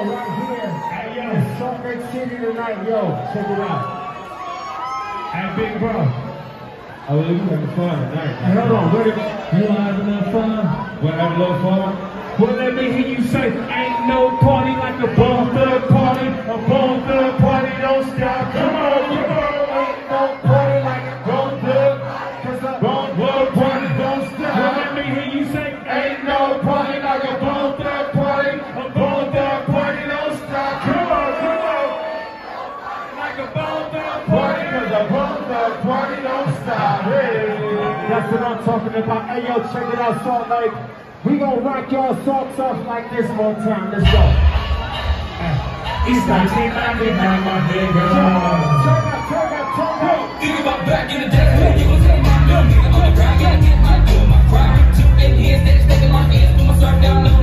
right here in Salt Lake City tonight. Yo, check it out. Hey, big bro. Oh, we having fun tonight. Hey, hold on, wait a minute. You having enough fun? We're having a little fun? Well, let me hear you say, ain't no party like a bone thug party. A bone thug party don't stop. Come on, come on. Ain't no party like a bone thug. Cause a Bone thug party don't stop. Well, let me hear you say, ain't no party like a bone thug party. a bone thug party don't stop. Come on, come on. Like a bone thug party. Cause a bone thug party don't stop. Hey. That's what I'm talking about. Hey, yo, check it out, Salt Lake. We gon' rock y'all socks off like this one time. Let's go. It's 1999, my nigga. Turn up. Think about back in the day, you gon' take my little nigga on the ground, gotta get my dough, my crime, 2 8 years, steady stacking my hands, put my start down.